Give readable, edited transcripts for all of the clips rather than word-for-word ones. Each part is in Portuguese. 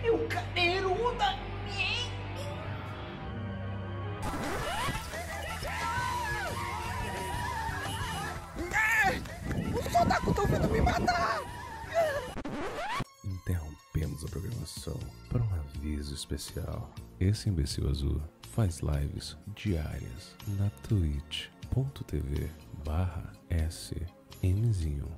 meu cadeiruda! Os otaku estão vindo me matar! Interrompemos a programação para um aviso especial. Esse imbecil azul faz lives diárias na twitch.tv/smzinho.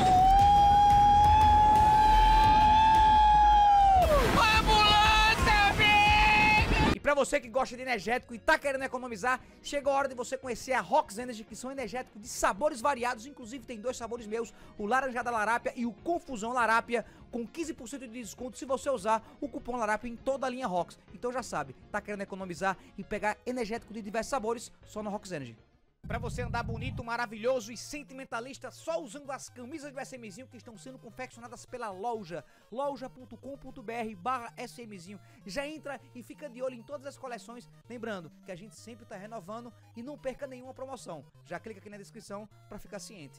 E pra você que gosta de energético e tá querendo economizar, chegou a hora de você conhecer a Rox Energy, que são energéticos de sabores variados. Inclusive tem 2 sabores meus, o Laranjada Larápia e o Confusão Larápia, com 15% de desconto se você usar o cupom Larápia em toda a linha Rox. Então já sabe, tá querendo economizar e pegar energético de diversos sabores, só na Rox Energy. Pra você andar bonito, maravilhoso e sentimentalista, só usando as camisas do SMzinho que estão sendo confeccionadas pela loja, loja.com.br/SMzinho. Já entra e fica de olho em todas as coleções, lembrando que a gente sempre tá renovando e não perca nenhuma promoção. Já clica aqui na descrição pra ficar ciente.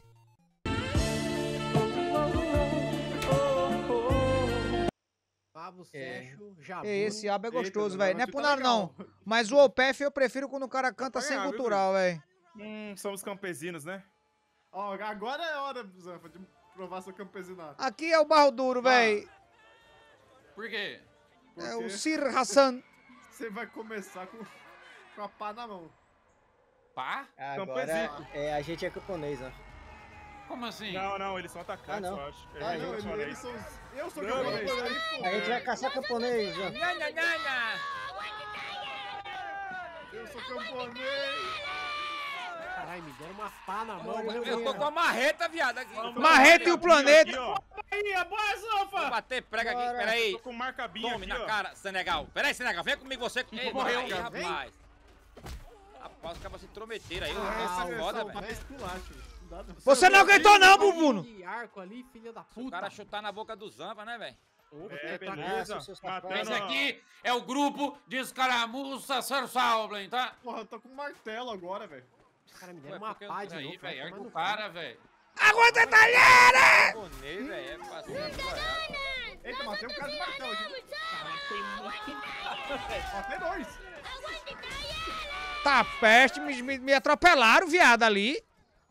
Pablo Sérgio, Jabu. Esse aba é gostoso, Eita, velho. Não é tá por nada legal. não, mas o OPF eu prefiro quando o cara canta Vai sem ganhar, viu, cultural, velho. Somos campesinos, né? Ó, agora é hora, Zanfa, de provar seu campesinato. Aqui é o Barro Duro, velho. Por quê? É o Porque Sir Hassan. você vai começar com a pá na mão. Pá? Agora a gente é camponês, ó. Como assim? Não, eles são atacantes, não. eu acho. Ah, Eles não, são eles japonês. Eu sou Não, japonês. a gente vai caçar camponês, ó. Eu sou camponês. Caralho, me deram uma pá na mão. Eu tô com a marreta, viado, aqui. Marreta e o planeta. Aqui, ó. Aí, é boa, Zanfa! Vou bater prega aqui, Bora. peraí. Tô com marca-binha Tome aqui, na ó. cara, Senegal. Peraí, Senegal, vem comigo você. Ei, morreu, aí, cara. rapaz. Rapaz, acaba se intrometer aí. Essa É é foda, só velho. mais esculacho. Você não aguentou não, Bubuno. Que arco ali, filha da Se o puta. cara chutar na boca do Zampa, né, velho? É, tá beleza. com seus Matando, Esse ó. aqui é o grupo de escaramuça Sarsalblen, tá? Porra, eu tô com um martelo agora, velho. Cara, me Ué, deram uma porque pá de aí, novo. vai velho, tomar arca no o cara, velho. Aguenta, talheres! Japonês, velho, é parceiro do goiaba. Eita, matei um cara de martelo aqui. Matei 2. Tá peste, me atropelaram, viado, ali.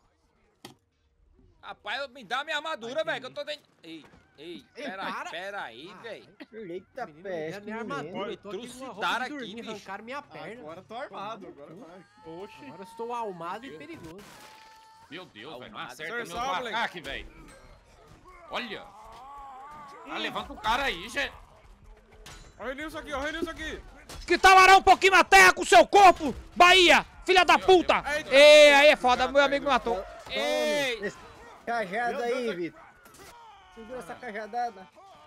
Rapaz, me dá minha armadura, velho, que eu tô dentro. Ei, para. peraí, velho. Eita Tá peste, minha armadura. Eu tô aqui com uma roupa Trucidaram de dormir, aqui, bicho. arrancaram minha perna. Agora tô armado, agora vai. Oxi. Agora eu estou armado e perigoso. Meu Deus, velho, não Sir acerta meu Salblen. ataque, velho. Olha. Ah, levanta o cara aí, gente. Olha o Renilson aqui, ó, o Renilson aqui. Que talarão um pouquinho na terra com seu corpo, Bahia, filha da puta. Ei, aí é foda, meu amigo me matou. Ei! Esse cajado Meu aí, Deus. Vitor. Segura essa cajadada.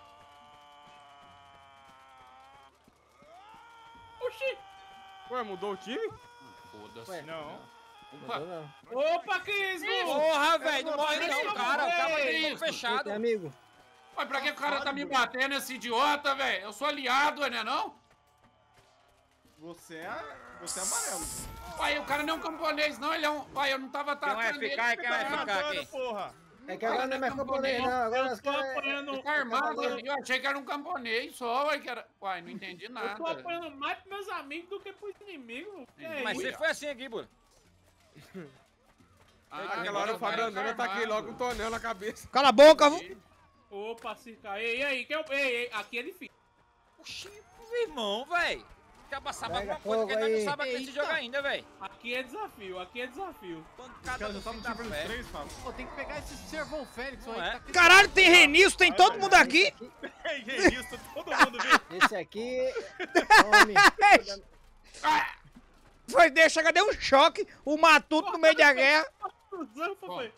Oxi. Ué, mudou o time? Foda-se. Ué, Não. Opa. Não, não. Opa, que isso? Porra, velho, não morre não, Isso, cara. O cara velho. tem jogo fechado. Tem amigo. Mas pra que o cara tá me batendo, esse idiota, velho? Eu sou aliado, né, não? Você é amarelo. Uai, o cara não é um camponês, não. Ele é um... Uai, eu não tava atacando ele. Quem vai ficar aqui? Porra. É que agora não é mais camponês, não. Agora Eu os tô caras... apanhando. Ele tá armado ali. Eu achei que era um camponês só, uai, que era... Uai, não entendi Eu nada. tô apanhando mais pros meus amigos do que pros inimigos. Que é Mas isso? você foi assim aqui, Bura. Aquela hora o Fabiano eu taquei logo um tonel na cabeça. Cala a boca, Opa, Circa. Ei, aí, que eu... Ei, aqui é difícil. Oxi, irmão, velho. Acaba sabendo Pega alguma coisa que fogo nós não aí. sabemos desse Eita. jogo ainda, velho. Aqui é desafio, aqui é desafio. Quando Os cada caras já um estavam tá tirando perto. 3, Fábio. Pô, tem que pegar esse Servão Félix Não aí. é? que tá Caralho, tem Renilson, tem todo mundo aqui. Ei, Renilson, todo mundo viu? Esse aqui... Tome. Foi, chega, deu um choque, o Matuto no meio da guerra. O Zanfa foi.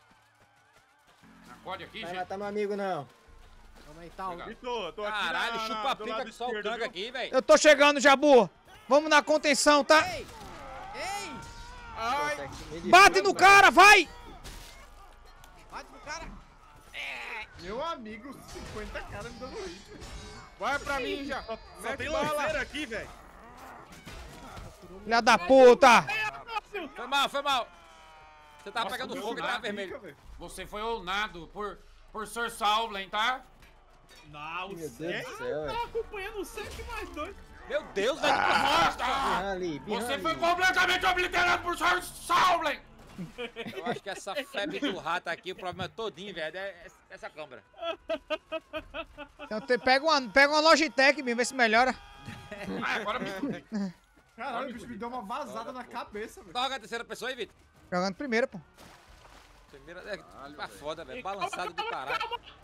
Acorde aqui, Vai gente. matar meu amigo, não. Calma aí, tá. Legal. Tô aqui Caralho, chupa a do pica lado que só o esquerdo, canga viu? aqui, velho. Eu tô chegando, Jabu. Vamos na contenção, tá? Ei! Ei! Ai, Bate no cara, vai! Bate no cara! meu amigo, 50 caras me dando hit. Vai pra mim já. Só tem lanceira aqui, velho. Filha da puta! Foi mal, foi mal. Você tava Nossa, pegando meu fogo e na tava pica, vermelho. velho. Você foi olnado por Sir Salblen, tá? Não, Meu você Deus do céu, tá velho. acompanhando o Sérgio mais doido. Meu Deus, velho. Birra ali, birra Você ali. foi completamente obliterado por Sr. Saulen. Eu acho que essa febre do rato aqui, o problema todinho, velho, é essa câmera. Então pega uma Logitech, vê se melhora. Ah, agora me... Caralho, o bicho me deu uma vazada na cabeça, velho. Tá jogando a terceira pessoa aí, Vitor? Jogando primeiro, pô. Primeira tá foda, velho. Balançado do caralho.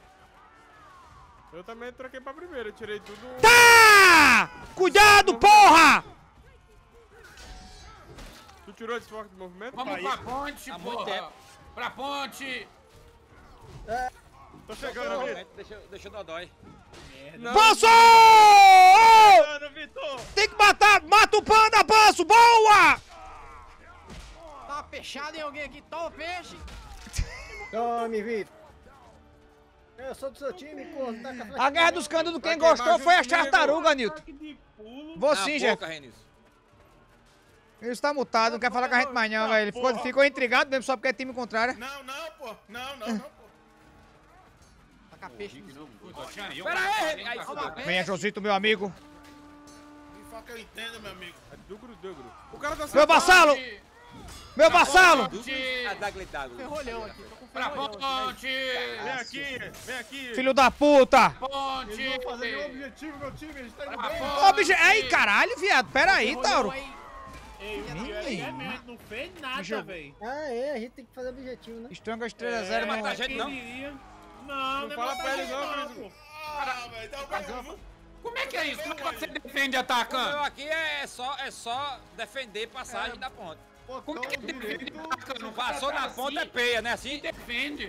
Eu também troquei pra primeira, eu tirei tudo. Tá! Cuidado, porra! Tu tirou esse foco de movimento? Vamos pra ponte, Há porra. muito tempo. Pra ponte. Tô chegando, amigo. Deixa o Dodói. Panço! Vitor! Tem que matar! Mata o panda, Panço! Boa! Tá fechado em alguém aqui, toma peixe! Tome, Vitor! Eu sou do seu time, pô. Tá com A guerra dos cândidos, quem gostou foi as tartarugas, Nilton. Vou sim, Jé. Ele está mutado, não quer falar com a gente mais não, velho. Ele ficou intrigado mesmo só porque é time contrário. Não, pô. Não, pô. Taca peixe. Pera aí! Venha, Josito, meu amigo. Me fala que eu entendo, meu amigo. É dugro. O cara tá Meu vassalo! Meu vassalo! Ferrolhão aqui, tô com Pra ferrolhão. ponte! Vem aqui. Filho da puta! Ponte! Eles vão fazer nenhum objetivo, meu time. Eles estão indo Pra bem. ponte! Aí, caralho, viado. Pera aí, Tauro. Ei, o pior é que é mesmo, não fez nada, velho. Ah, é, a gente tem que fazer objetivo, né? Stranga 3x0, matar mas... gente, não? Não, Não fala pra eles não, pô. Ah, velho, dá o carro. Como é que é isso? Como é que você defende atacando? O meu aqui é só defender passagem da ponte. Como é que defende atacando? Não passou na ponte é peia, né? Assim defende.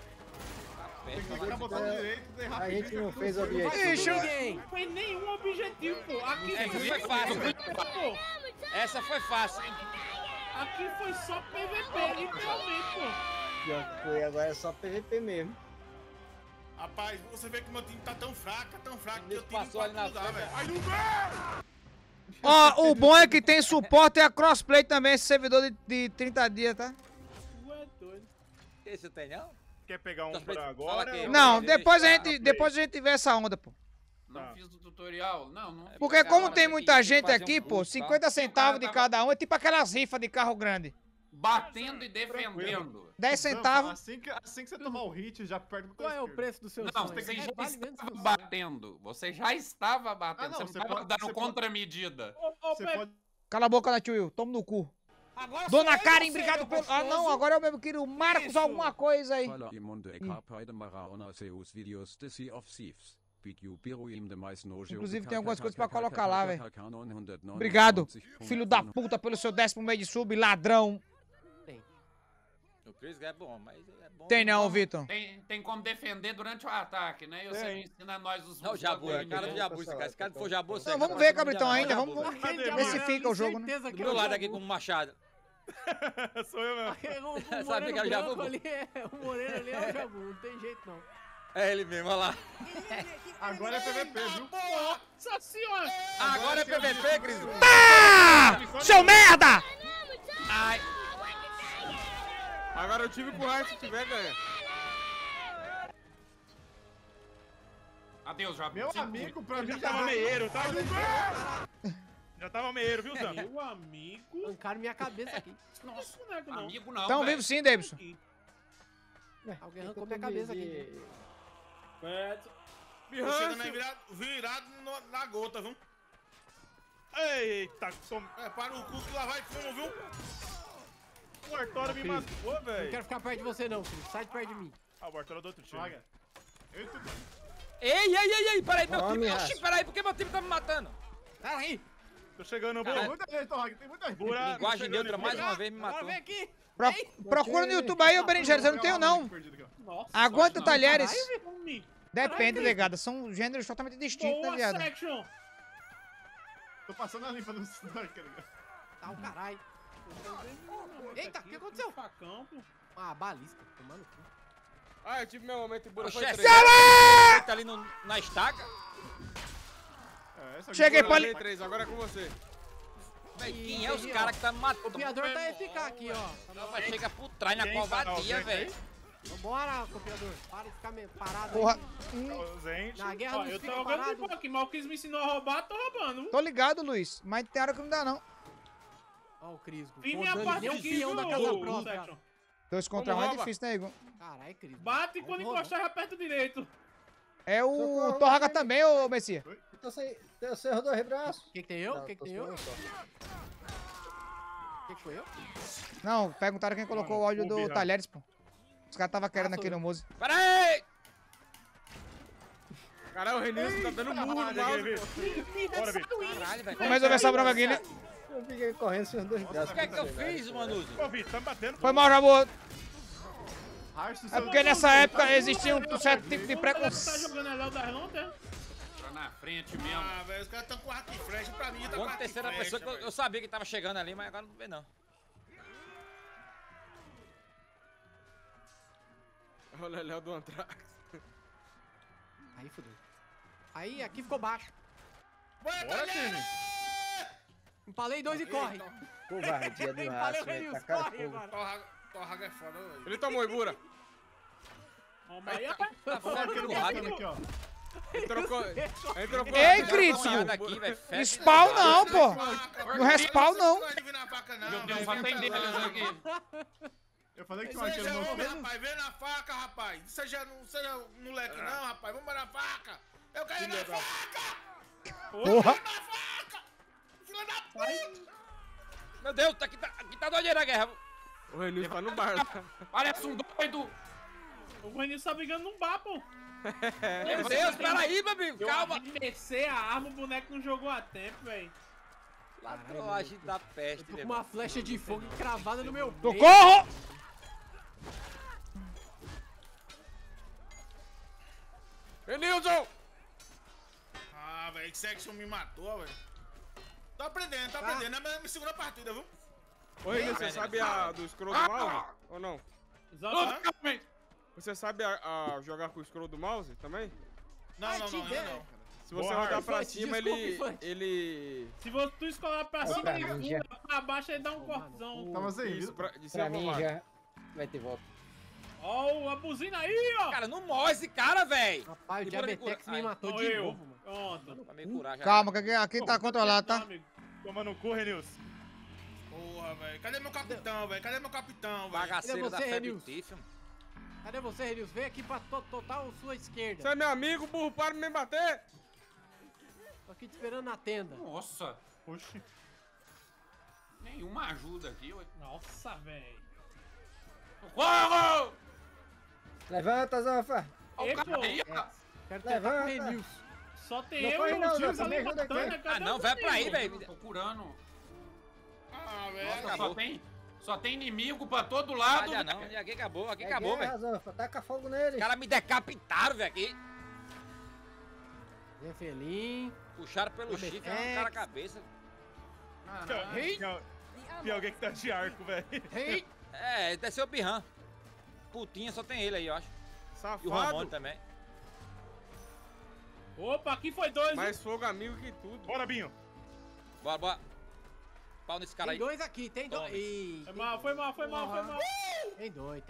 Tá botando direito, daí A rapidinho. gente não fez objetivo. Ixi, Não foi nenhum objetivo, pô. Aqui Foi fácil. pô. Essa foi fácil. Aqui foi só PVP, literalmente, pô. Pior que foi, agora é só PVP mesmo. Rapaz, você vê que meu time tá tão fraco que eu Passou ali na frente. velho. Ai, não vai! Ó, o bom é que tem suporte e a crossplay também, esse servidor de 30 dias, tá? Tu é doido. Esse tem não? Quer pegar um Crossplay, pra fala agora? aqui. Não, Deixa depois a a gente tiver essa onda, pô. Não fiz o tutorial, não. Porque como tem muita gente aqui, pô, 50 centavos de Tá cada um é tipo aquelas rifas de carro grande. batendo e defendendo. 10 centavos. Assim que você tomar o hit, já perde do Qual é o preço do seu Não, sonho? você já vale menos que o estava seu batendo. Você já estava batendo. Ah, não, você você não estava pode- dando você pode- contramedida. Ô, Você Pepe, pode... Cala a boca, Natio, toma no cu. Dona Karen, obrigado pelo... Ah, não, agora eu mesmo quero o Marcos alguma coisa aí. Inclusive tem algumas coisas pra colocar lá, velho. Obrigado, filho da puta, pelo seu 10º mês de sub, ladrão. O Chris é bom, mas é bom. Tem não, Vitor. Tem como defender durante o ataque, né? E você ensina nós os Não, Jabu, é cara do Jabu, esse cara. Se cara for Jabu, você. Não, vamos ver, Cabritão, ainda. Vamos ver se fica o jogo, né? Do meu lado aqui com o machado. Sou eu mesmo. O Sabe que é o Jabu? branco ali o moreno ali é o Jabu, não tem jeito não. É ele mesmo, olha lá. Agora é PVP, viu? Nossa senhora! Agora é PVP, Cris. Ah! Seu merda! Ai, Agora eu tive pro se tiver, ganha. adeus, Jabu. Meu Sinto amigo, muito. pra mim já tava meieiro, tá? Já tava meieiro, viu, Sam? Meu amigo. Arrancaram minha cabeça aqui. Nossa, não é que não. Amigo não, Tão velho. vivo sim, Davidson. Alguém arrancou minha cabeça aqui. Tô chegando aí virado na gota, viu? Eita, para o cu que lá vai fumo, viu? O Artório me matou, Não velho. quero ficar perto de você não, filho. Sai de perto de mim. Ah, o Artório é do outro time. Ei, peraí, meu Tome, time. racha. Oxi, peraí, por que meu time tá me matando? Peraí. Tô chegando, Caralho. boa. Muita gente, Torrag, tem muita gente. Linguagem neutra mais uma vez me Agora matou. vem aqui. Procura no YouTube aí, ô Berinjeiros, eu não tenho não. Nossa. Aguenta talheres. Caralho, Depende, legada. São gêneros totalmente distintos, né, boa viado? section. Tô passando a limpa no... Tá o caralho. Eita, o que aconteceu? Facão, pô. Ah, balista. Tomando cu. Ah, eu tive meu momento e O foi chefe 3. tá ali na estaca. Cheguei pra ali. 3, agora é com você. Véi, quem é os caras que tá me matando? O piador tá FK aqui, ó. Não, mas chega por trás na Quem tá na covardia, frente velho. Vambora, copiador. Para de ficar parado Porra. aí. Na guerra Ó, não eu tô fica jogando parado. de boa aqui, mas o Cris me ensinou a roubar, tô roubando. Tô ligado, Luiz. Mas tem hora que não dá, não. Ó o Crisgo. Vim minha parte nem um aqui, peão da casa viu, própria. Section? 2 contra 1 é difícil, né, Igor? Caralho, Crisgo. Bate e quando encostar, já aperta direito. É o Torraga também, ô Messias. Então você rodou o braço. O que tem eu? O que tem eu? O que foi eu? Não, perguntaram quem colocou o áudio do Talheres, pô. Os caras tava querendo aqui no Muse. Pera aí! Caralho, o Renilson tá dando murro no mouse. Bora, Vitor. Caralho, velho. Vamos resolver essa bronca aqui, né? Eu fiquei correndo sem os dois braços. O que é que eu fiz, Manuso? Ô, Vitor, tá me batendo. Foi mal, Jabô. É porque nessa época existia um certo tipo de Tá preconceito. jogando Léo das Lontas? Tá na frente mesmo. Ah, velho, os caras tão com arco e flecha. Pra mim, tá com Quando arco e terceira flecha, pessoa que eu sabia que tava chegando ali, mas agora não vê não. Olha o Léo do Antrax. Aí fodeu. Aí aqui ficou baixo. Bora, time. Empalei 2 e corre. Covardia do Empalei o raço, velho. Renilson, Tacaram corre fogo. agora. Torraga é foda, velho. Ele tomou Ibura. Ó, mas aí Tá fora do rádio aqui, ó. Ele trocou. Ei, Crítico! Spawn não, pô! No respawn não. Meu Deus, só tem deles aqui. Eu falei que Seja homem, rapaz, vem na faca, rapaz. Seja moleque, não, rapaz. Vamos na faca. Eu caí na faca! Porra! Na faca! Filha da puta! Meu Deus, aqui tá doideira a guerra. O Renilson tá no bar. Parece um doido. O Renilson tá brigando num bar, pô. Meu Deus, peraí, meu amigo, calma. Eu arremessei a arma, o boneco não jogou a tempo, velho. Ladroagem da peste, Tô com uma flecha de fogo cravada no meu peito. Socorro! Renilson! Ah, velho, que Section me matou, velho. Tô aprendendo, tá aprendendo. É a minha segunda partida, viu? Ô, Renilson, você sabe a do scroll do mouse? Ou não? Exatamente. Você sabe a jogar com o scroll do mouse também? Não, ainda não. Se você rodar pra cima, ele... Se tu escolar pra cima, ele fura, pra baixo ele dá um cortezão. Tava sem isso, de cima Pra mim baixo. já vai ter volta. Ó, a buzina aí, ó. Cara, não morre esse cara, velho. Rapaz, o Diabetex me matou Sou de eu. novo, mano. Pronto. Pra me curar já. Calma, que aqui tá controlado, tá? Toma no cu, Renilson. Porra, velho. Cadê meu capitão, velho? Cadê meu capitão, velho? Bagaceiro Cadê da você, febre Renilson? tífia. Cadê você, Renilson? Vem aqui pra total sua esquerda. Você é meu amigo, burro, para de me bater! Tô aqui te esperando na tenda. Nossa. Oxi. Nenhuma ajuda aqui, ué. Nossa, velho. Socorro! Levanta, Zanfa. Ei, pô, Quero tentar com o Levanta. Renilson. só tem Não eu corre e não, o Tio Zé, ali me ajuda aqui. matando. Ah, não, vai pra aí, velho. Tô curando. Ah, velho. Nossa, acabou. só tem inimigo pra todo lado. Ah, não, aqui acabou, aqui É acabou, guerra, velho. Zanfa. Taca fogo nele. Os caras me decapitaram, velho, aqui. Zé Felim. Puxaram pelo Abetex. chifre, arrancaram a cabeça. Tem alguém que tá de arco, velho. Ei! É, desceu o Birran. Putinha, só tem ele aí, eu acho. E o Ramon Safado. também. Opa, aqui foi 2, hein? Mais fogo amigo que tudo. Bora, Binho. Bora, bora. Pau nesse cara Tem aí. 2 aqui, tem 2. Foi mal, foi mal, foi mal, foi mal. Tem dois.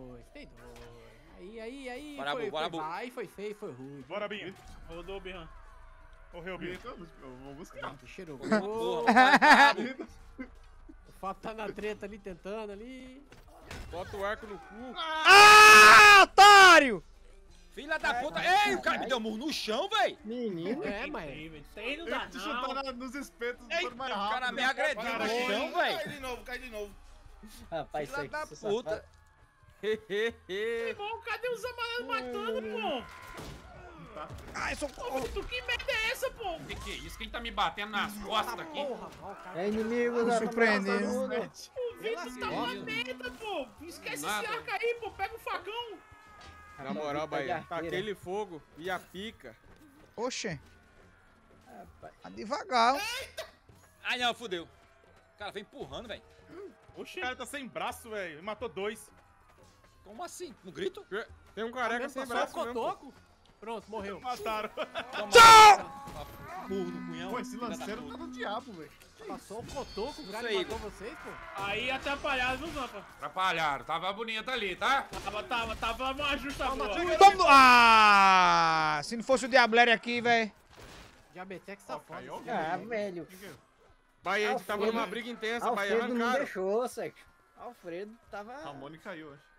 Aí. Bora, foi, Bu, bora, foi, Bu. vai, foi feio, foi ruim. Bora, Binho. Rodou o Birran. Morreu, Binho. Eu vou buscar. Cheirou. Porra, vai, O Fábio tá na treta ali, tentando ali. Bota o arco no cu. Ah, otário! filha da puta. Ei, o cara me deu murro no chão, velho. Menino. É, mas... Tem, não dá não. nos espetos O cara me agrediu no chão, velho. Cai de novo. Rapaz, isso Filha aí. da você puta. Irmão, cadê os amarelos matando, pô? Ai, socorro! Tu que merda é essa, pô? Que é isso? Quem tá me batendo nas costas aqui? Porra, ó, o cara. É inimigo, Zanfa. surpreendeu. O Vitor tá uma merda, pô. Esquece Nada. esse arco aí, pô. Pega o facão. Na moral, Bahia, Pega a aquele fogo e a pica. Oxe. Tá devagar. Ai, não, fudeu. O cara vem empurrando, velho. Oxi. O cara tá sem braço, velho. Matou 2. Como assim? No grito? Tem um careca Mesmo sem passou o braço mesmo. pô. cotoco? Pronto, morreu. Mataram. Tchau! Burro do cunhão. Pô, esse lanceiro tá no diabo, velho. Passou o cotoco, o cara aí, matou vocês, pô. Aí atrapalharam, viu, Zampa? Atrapalharam, tava bonito ali, tá? Tava uma justa boa. Toma... Ah! Se não fosse o Diablery aqui, velho. Diabetex tá foda. Ah, velho. Bahia, a gente tava numa briga intensa, Bahia Alfredo não arrancaram. deixou, Sexo. Alfredo tava... Ramone caiu, acho.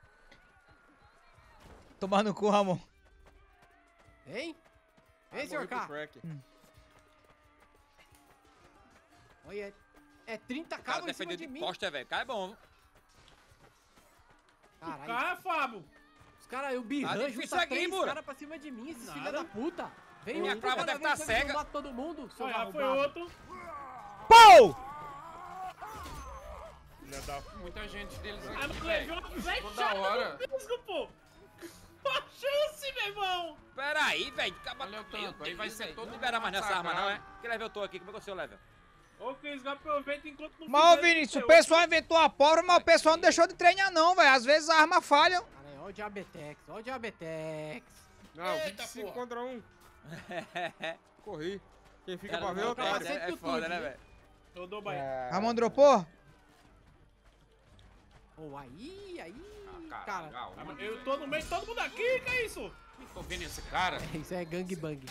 Tomar no cu, Ramon. Hein? Hein, senhor K? Olha, é 30 O cara cabos em cima defendeu de de mim. costa, velho. Cara é bom. Caralho. Cara, Fábio. Os caras, eu birran, difícil junta aqui, 3 Bura. caras pra cima de mim, esses Nada. filha da puta. Vem Minha um clava cada deve vez tá pra ver se eu cega. mato todo mundo, seu Olha, foi arrombado. outro. Pou! Filha da... Muita gente deles Ah, aqui, mas velho. levou uma Toda flechada hora. no musgo, pô. Uma chance, meu irmão. Pera aí, velho. Acaba... Olha o tanto, aí vai ser todo Não libera mais nessa arma, massacrado. não, é? Que level eu tô aqui? Como é que é o seu level? Ô, Cris, aproveita enquanto não Mas, ô fizer Vinícius, o seu. pessoal inventou a pólvora, mas o pessoal não deixou de treinar, não, velho. Às vezes a arma falha. Caralho, ó o Diabetex, ó o Diabetex. Não, Eita, 25 porra. contra 1. Corri. Quem fica Cara, pra ver, não, otário. cara, é foda, né, velho? Eu dou Bahia. Ramon dropou? Pô, aí, Cara, cara. legal. Eu tô no meio de todo mundo aqui, que é isso? Tô vendo esse cara. Isso é gangbang.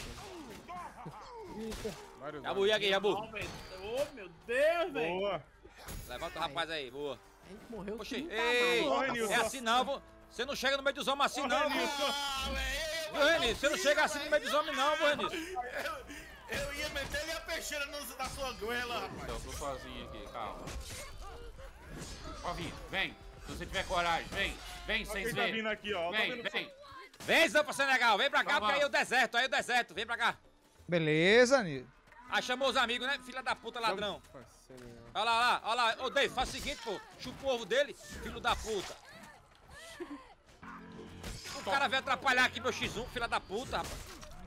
Vários Jabu, e aqui, Jabu? Não, velho. Ô, meu Deus, velho. Boa. Levanta o rapaz aí, boa. A gente morreu Oxi, 30 ei, Corre, mais. Nilson. é assim não, você não chega no meio dos homens assim não, viu? Ah, velho. Viu, Renis? Você não chega assim no meio dos homens não, viu, Renis? Eu ia meter a peixeira na sua goela, rapaz. Eu tô sozinho aqui, calma. Ó, Vitor, vem. Se você tiver coragem, vem. Vem sem Quem tá vindo ver. aqui, ó. Tá Vem, vendo vem. Vem, Zampa Senegal, vem pra cá, Vamos porque aí lá. é o deserto, vem pra cá. Beleza, Nil. Aí chamou os amigos, né? Filha da puta, ladrão. Olha lá, olha lá. Ô, Dave, faz o seguinte, pô. Chupa o ovo dele, filho da puta. O cara veio atrapalhar aqui meu X1, filha da puta, rapaz.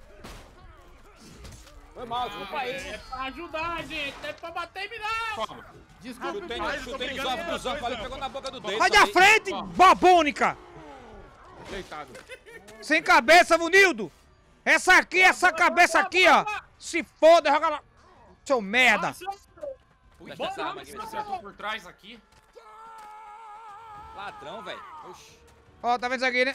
Foi mal, desculpa aí. É pra ajudar, gente. Não é pra bater em mim, não. Toma. Desculpa, Chutei, Vinícius. chutei nos ovos do Zampa ali, pegou na boca do Dave. Vai da ali. frente, babônica! Deitado. Sem cabeça, Vunildo! Essa aqui, essa cabeça aqui, ó! Se foda, joga lá! Seu merda! Presta essa arma aqui, Você acertou por trás aqui. ladrão, velho. Oxi. Ó, tá vendo isso aqui, né?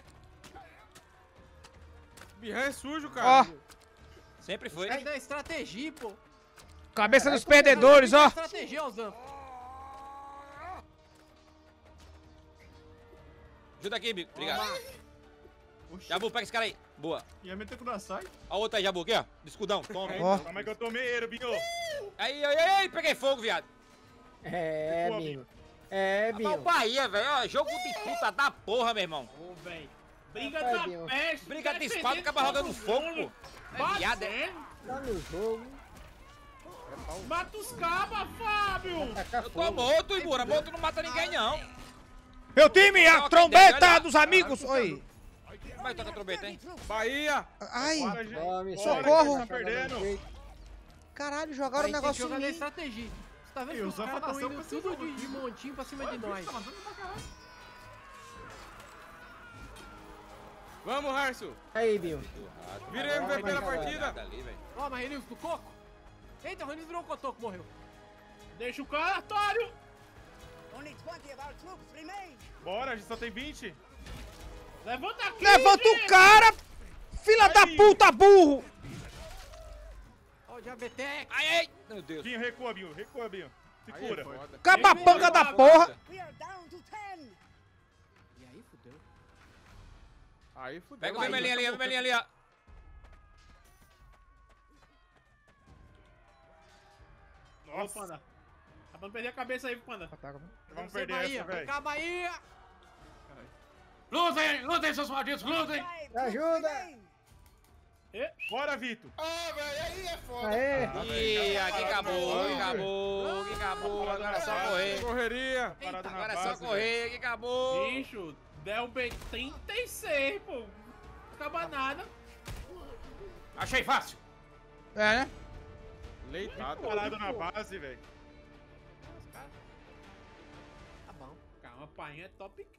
Birran é sujo, Ó, cara. Sempre foi. É da estratégia, pô. cabeça dos perdedores, ó! Estratégia, ó, Zampa. Ajuda aqui, amigo. Obrigado. Jabu, pega esse cara aí. Boa. Ia meter com o Nasai. Ó o outro aí, Jabu, aqui, ó. De escudão, toma. Ó. Calma aí que eu tô meieiro, Binho. Aí, peguei fogo, viado. É, Boa, Binho. É, Rapaz, o Binho. Bahia, velho, ó, jogo de puta da porra, meu irmão. Ô, velho. Briga Rapaz, da Binho. peste. Briga de defendendo espada, acaba jogando todo fogo, mundo. pô. É viado, é? Batendo. Tá no jogo. Mata os cabas, Fábio. Tacar Eu tô fogo. morto, Ibura. Morto não mata ninguém, não. Meu time, a trombeta dos amigos! Oi! Como é que toca a trombeta, hein? Bahia. Ai! Bora, gente. Tome, Bora, socorro. que tá perdendo. Caralho, jogaram o Aí tem que negócio jogar em na mim. estratégia. Você tá E vendo que o os Zampa caras tá tão sempre indo assim, tudo Zampa. de montinho pra cima de nós. Vamos, Harcio. Aí, Binho. Vira MVP na partida. Ali, velho. Ó, mas Renilson do Coco. Eita, o Renilson virou o Cotoco, morreu. Deixa o cara, Tório. Bora, a gente só tem 20. Levanta aqui, Levanta gente. o cara! Filha da puta, burro! Ó, o Diabetex. Ai, meu Deus. Binho, recua, Binho. Recua, Binho. Se cura. Cabapanga da porra! E aí, fudeu. Aí fudeu. Pega o vermelhinho ali, o vermelhinho ali, ó. Ô, Panda. Tá pra não perder a cabeça aí, Panda. Vamos Você, perder Bahia. essa, velho. Vem cá, Bahia. Lutem, seus malditos, lutem. Ajuda! Bora, Vitor. Ah, velho, aí é foda. Aê! Ih, aqui acabou, aqui acabou, aqui acabou. Agora é só correr. Correria. Parado na Agora é só base, velho. correr, aqui acabou. Bicho, derrubei 36, pô. Não acaba nada. Achei fácil. É, né? Leitado. Parado na base, velho. Tá bom. Calma, pai, é top